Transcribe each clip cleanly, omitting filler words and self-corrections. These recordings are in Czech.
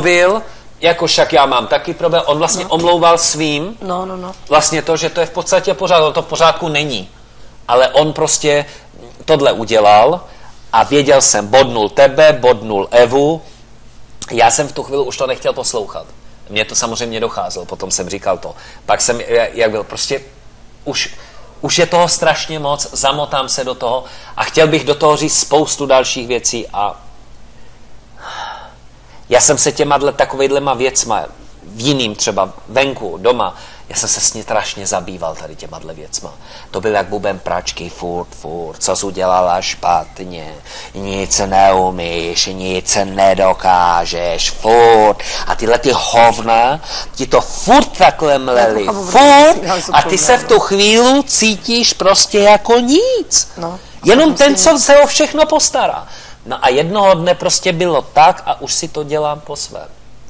mluvil, jako však já mám taky problém, on vlastně omlouval svým, vlastně to, že to je v podstatě pořád, to v pořádku není. Ale on prostě tohle udělal a věděl jsem, bodnul tebe, bodnul Evu, já jsem v tu chvíli už to nechtěl poslouchat. Mně to samozřejmě docházelo, potom jsem říkal to. Pak jsem, jak byl, prostě už je toho strašně moc, zamotám se do toho a chtěl bych do toho říct spoustu dalších věcí a já jsem se takovejhlema věcma, v jiným třeba venku, doma, já jsem se s ní strašně zabýval tady těma věcma. To byl jak bubem pračky, furt, co jsi udělala špatně, nic neumíš, nic nedokážeš, furt. A tyhle ty hovna ti to furt takhle mleli, furt. A ty se v tu chvíli cítíš prostě jako nic. Jenom ten, co se o všechno postará. No a jednoho dne prostě bylo tak a už si to dělám po svém.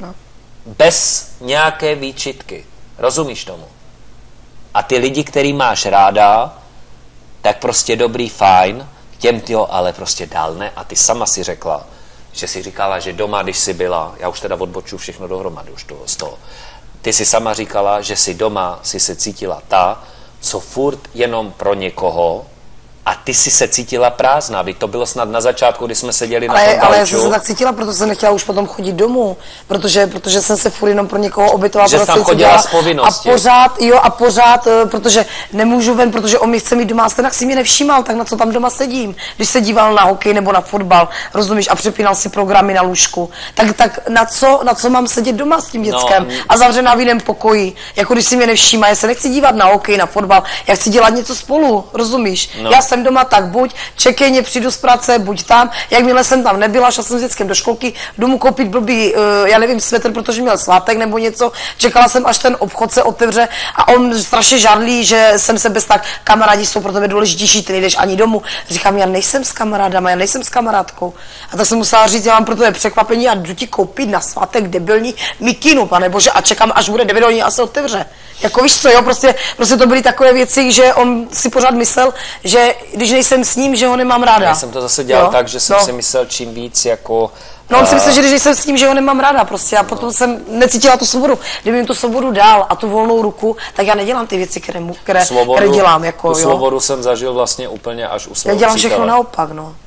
Bez nějaké výčitky. Rozumíš tomu? A ty lidi, který máš ráda, tak prostě dobrý, fajn, těm jo, ale prostě dál ne. A ty sama si řekla, že si říkala, že doma, když jsi byla, já už teda odbočuju všechno dohromady už z toho. Ty si sama říkala, že si doma si se cítila ta, co furt jenom pro někoho, a ty si se cítila prázdná, to bylo snad na začátku, kdy jsme seděli na tom gauču. Ale já jsem se tak cítila, proto jsem nechtěla už potom chodit domů, protože jsem se furt jenom pro někoho obětovala. Že jsi tam chodila z povinnosti. A pořád, protože nemůžu ven, protože on mi chce mít doma, a stejnak si mě nevšímal, tak na co tam doma sedím, když se díval na hokej nebo na fotbal, rozumíš, a přepínal si programy na lůžku. Tak na co mám sedět doma s tím dětskem a zavřená v jiném pokoji, jako když si mě nevšímá, já se nechci dívat na hokej, na fotbal, já chci dělat něco spolu, rozumíš? Jsem doma, tak buď čekejně přijdu z práce, buď tam, jakmile jsem tam nebyla, šla jsem s dětskem do školky, jdu mu koupit blbý, já nevím, svetr, protože měl svátek nebo něco, čekala jsem, až ten obchod se otevře a on strašně žádlí, že jsem se bez tak, kamarádi jsou pro tebe důležitější, ty nejdeš ani domů. Říkám, já nejsem s kamarádama, já nejsem s kamarádkou. A tak jsem musela říct, já mám pro tebe překvapení a jdu ti koupit na svátek debilní mikinu, panebože, a čekám, až bude 9 hodin a se otevře. Jako víš co, jo, prostě to byly takové věci, že on si pořád myslel, že když nejsem s ním, že ho nemám ráda. Já jsem to zase dělal tak, že jsem si myslel čím víc jako... No on si myslel, že když nejsem s ním, že ho nemám ráda prostě a potom jsem necítila tu svobodu. Kdyby jim tu svobodu dal a tu volnou ruku, tak já nedělám ty věci, které dělám. Jako, tu svobodu jsem zažil vlastně úplně až u svého Já dělám všechno naopak, no.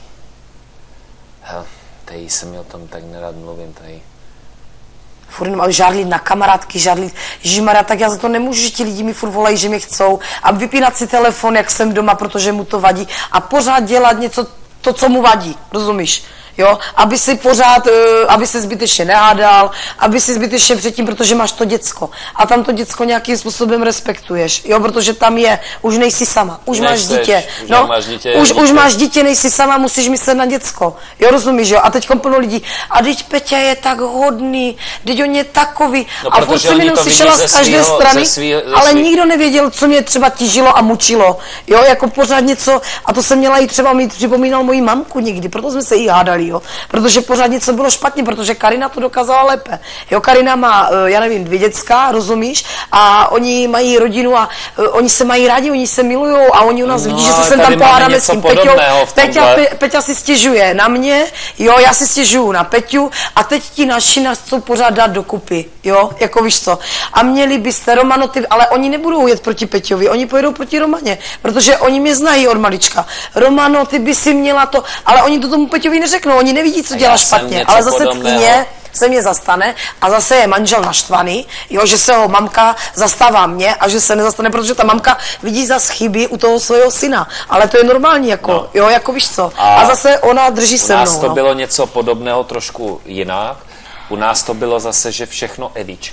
Tady jsem měl tam tak nerad mluvím, tady. Furt jenom žádlit na kamarádky, žádlit, ježišmarja, tak já za to nemůžu, že ti lidi mi furt volají, že mě chcou a vypínat si telefon, jak jsem doma, protože mu to vadí a pořád dělat něco, to, co mu vadí, rozumíš? Jo, aby si pořád, aby se zbytečně nehádal, aby si zbytečně předtím, protože máš to děcko. A tam to děcko nějakým způsobem respektuješ, jo, protože tam je, už nejsi sama, už máš dítě. Už máš dítě, nejsi sama, musíš myslet na děcko. Jo, rozumíš, jo? A teď plno lidí, a teď Peťa je tak hodný, teď on je takový. No, a furt jsem jenom slyšela z každé strany, ale nikdo nevěděl, co mě třeba tížilo a mučilo. Jo, jako pořád něco, a to jsem měla i třeba mít, připomínal moji mamku někdy, proto jsme se jí hádali. Jo? Protože pořád něco bylo špatně, protože Karina to dokázala lépe. Jo, Karina má, já nevím, 2 děcka, rozumíš? A oni mají rodinu a oni se mají rádi, oni se milujou a oni u nás vidí, že se sem tam pohádáme s tím Peťou. Peťa si stěžuje na mě, jo, já si stěžuju na Peťu a teď ti naši nás chcou pořád dát dokupy, jo, jako víš co. A měli byste Romano, ale oni nebudou jet proti Peťovi, oni pojedou proti Romaně, protože oni mě znají od malička. Romano, ty by si měla to, ale oni to tomu Peťovi neřeknou, oni nevidí, co dělá špatně, ale zase tchýně se mě zastane a zase je manžel naštvaný, jo, že se ho mamka zastává mě a že se nezastane, protože ta mamka vidí zas chyby u toho svého syna, ale to je normální, jako, jo, jako víš co. A zase ona drží se mnou. U nás to bylo něco podobného, trošku jinak. U nás to bylo zase, že všechno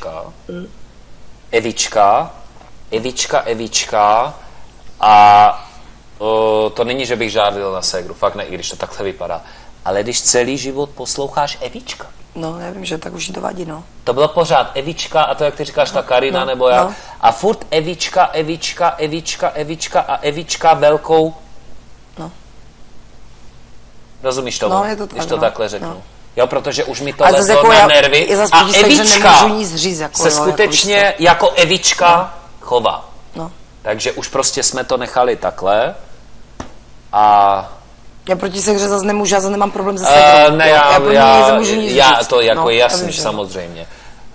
Evička a to není, že bych žádlil na ségru, fakt ne, i když to takhle vypadá. Ale když celý život posloucháš Evička. No, já vím, že tak už to vadí, no. To bylo pořád Evička a to, jak ty říkáš, ta Karina nebo já. No. A furt Evička a Evička velkou. No. Rozumíš tomu, no, je to tak, když to takhle řeknu. No. Jo, protože už mi to lezlo jako na nervy. A Evička se skutečně jako Evička chová. No. Takže už prostě jsme to nechali takhle a Já proti sekeře zase nemůžu, já zase nemám problém se sekerou. Ne, já to jako jasný, samozřejmě.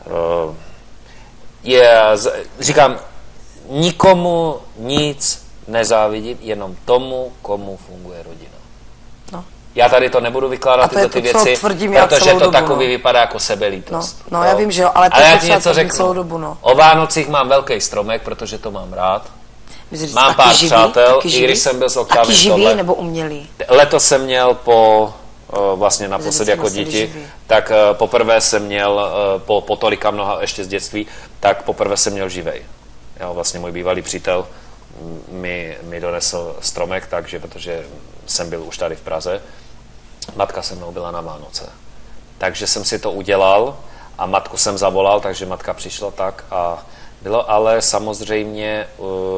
Říkám, nikomu nic nezávidím, jenom tomu, komu funguje rodina. No. Já tady to nebudu vykládat tyto ty věci, protože to takový vypadá jako sebelítost. No, já vím, že jo, ale to já ti něco řeknu. Celou dobu, no. O Vánocích mám velký stromek, protože to mám rád. Mám pár přátel, i když jsem byl s Oktávem Taky živý nebo umělý? Letos jsem měl vlastně naposled jako děti, tak poprvé jsem měl, po tolika mnoha ještě z dětství, tak poprvé jsem měl živej. Jo, vlastně můj bývalý přítel mi donesl stromek, protože jsem byl už tady v Praze. Matka se mnou byla na Vánoce. Takže jsem si to udělal a matku jsem zavolal, takže matka přišla tak a bylo, ale samozřejmě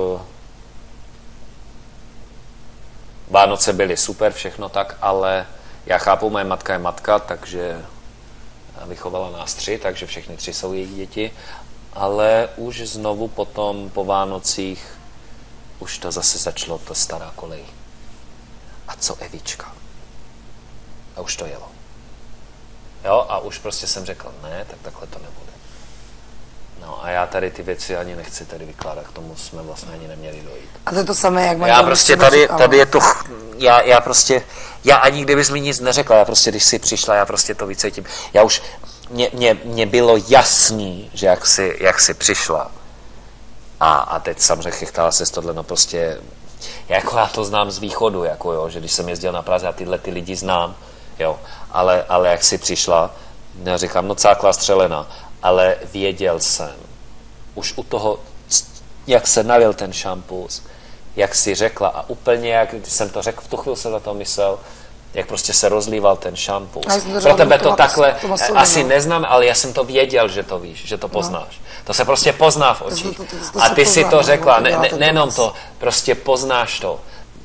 Vánoce byly super, všechno tak, ale já chápu, moje matka je matka, takže vychovala nás 3, takže všechny 3 jsou její děti, ale už znovu potom po Vánocích už to zase začalo, to stará kolej. A co Evička? A už to jelo. Jo, a už prostě jsem řekl, ne, tak takhle to nebude. No a já tady ty věci ani nechci tady vykládat, k tomu jsme vlastně ani neměli dojít. A to je to samé, jak já prostě tady je to, já ani kdybys mi nic neřekla, já prostě, když jsi přišla, já prostě to vycítím. Já už, mně bylo jasný, že jak jsi přišla a teď samozřejmě chytala se tohle, no prostě, jako já to znám z východu, jako jo, že když jsem jezdil na Praze a tyhle ty lidi znám, jo, ale jak jsi přišla, já říkám, no cáklá střelena, ale věděl jsem, už u toho, jak se nalil ten šampus, jak jsi řekla a úplně jak, když jsem to řekl, v tu chvíli jsem na to myslel, jak prostě se rozlíval ten šampus. Pro tebe to takhle asi neznám, ale já jsem to věděl, že to víš, že to poznáš. To se prostě pozná v očích. A ty si to řekla, nejenom to, prostě poznáš to.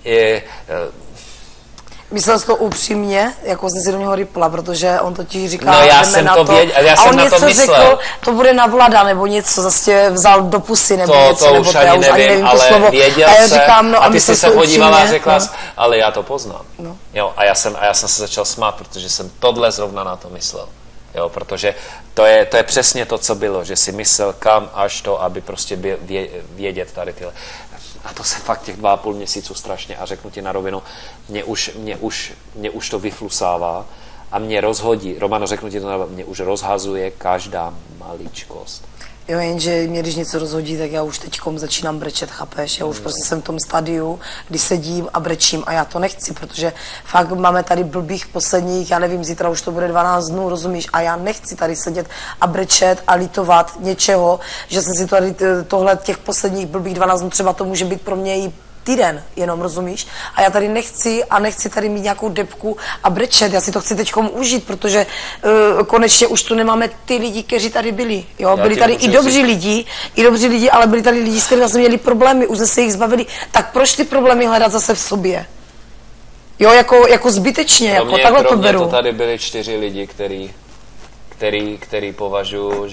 Myslel jsi to upřímně, jako jsem si do něho rypla, protože on totiž říká, no já jsem to věděl, já jsem na to myslel. Řekl, to bude na Vlada, nebo něco, zase vzal do pusy, nebo něco, to už ani nevím, ale slovo. Věděl jsem, říkám, no, a ty jsi se podívala a řekla, no. Ale já to poznám. No. Jo, a já jsem se začal smát, protože jsem tohle zrovna na to myslel. Jo, protože to je přesně to, co bylo, že si myslel kam až to, aby prostě vědět tady tyhle. A to se fakt těch 2,5 měsíců strašně, a řeknu ti na rovinu, mě už to vyflusává a mě rozhodí, Romano, řeknu ti to, mě už rozhazuje každá maličkost. Jo, jenže mě když něco rozhodí, tak já už teďkom začínám brečet, chápeš? Já už prostě jsem v tom stadiu, kdy sedím a brečím a já to nechci, protože fakt máme tady blbých posledních, já nevím, zítra už to bude 12 dnů, rozumíš? A já nechci tady sedět a brečet a litovat něčeho, že jsem si tady tohle těch posledních blbých 12 dnů, třeba to může být pro mě i týden, jenom rozumíš? A já tady nechci tady mít nějakou debku a brečet, já si to chci teďkom užít, protože konečně už tu nemáme ty lidi, kteří tady byli, jo? Byli tady i dobří lidi, ale byli tady lidi, s kterými jsme měli problémy, už jsme se jich zbavili, tak proč ty problémy hledat zase v sobě? Jo, jako zbytečně, jako takhle to beru. To tady byli 4 lidi, který považuji,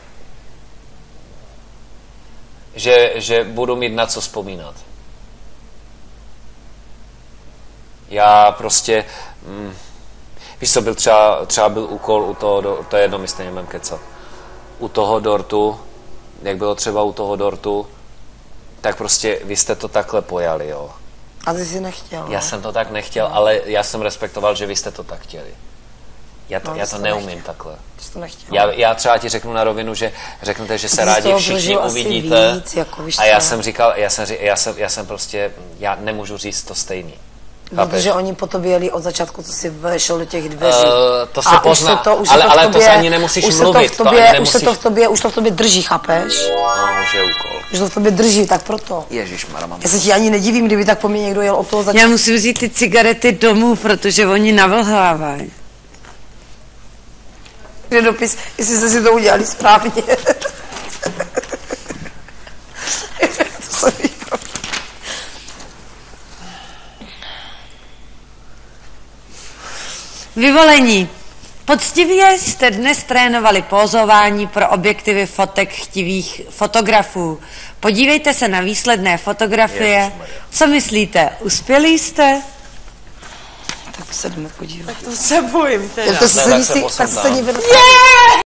že budu mít na co vzpomínat. Já prostě, víš co, byl třeba byl úkol u toho, to je jedno, my stejně budeme kecat, u toho dortu, jak bylo třeba u toho dortu, tak prostě vy jste to takhle pojali, jo. A ty jsi nechtěl, Já jsem to tak nechtěl, ale já jsem respektoval, že vy jste to tak chtěli. Já to neumím takhle. Já třeba ti řeknu na rovinu, že řeknete, že se rádi všichni uvidíte. Víc, jako, a já jsem říkal, já jsem prostě, já nemůžu říct to stejný. Protože oni po tobě jeli od začátku, co si vešel do těch dveří. To se pozná, ale to se ani nemusíš mluvit. Už to v tobě drží, chápeš? No, už je úkol. Už to v tobě drží, tak proto. Ježišmarja, mám. Já se ti ani nedivím, kdyby tak po mně někdo jel od toho začátku. Já musím vzít ty cigarety domů, protože oni navlhávají. Kde dopis, jestli jste si to udělali správně. To se ví. Vyvolení. Poctivě jste dnes trénovali pózování pro objektivy fotek chtivých fotografů. Podívejte se na výsledné fotografie. Co myslíte, uspěli jste? Tak se jdeme podívat. Tak to se bojím teda. Tak se sedí vedle.